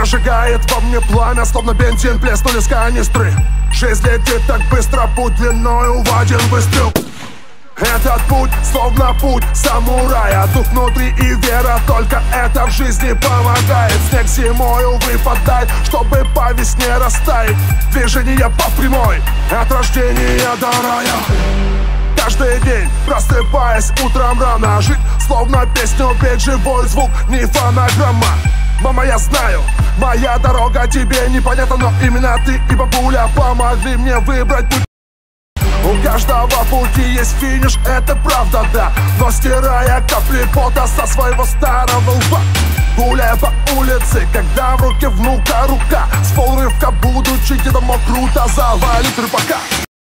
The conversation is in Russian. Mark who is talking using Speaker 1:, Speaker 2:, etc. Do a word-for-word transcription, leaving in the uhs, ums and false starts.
Speaker 1: Прожигает во мне пламя, словно бензин плеснули с канистры. Жизнь летит так быстро, путь длиною в один выстрел. Этот путь, словно путь самурая. Дух внутри и вера, только это в жизни помогает. Снег зимою выпадает, чтобы по весне растаять. Движение по прямой, от рождения до рая. Каждый день, просыпаясь утром рано, жить, словно песню петь, живой звук, не фонограмма. Мама, я знаю, моя дорога тебе непонятна, но именно ты и бабуля помогли мне выбрать путь. У каждого пути есть финиш, это правда, да. Но стирая капли пота со своего старого лба, гуляя по улице, когда в руке внука рука, с полрывка будучи дедом мог круто завалить рыбака.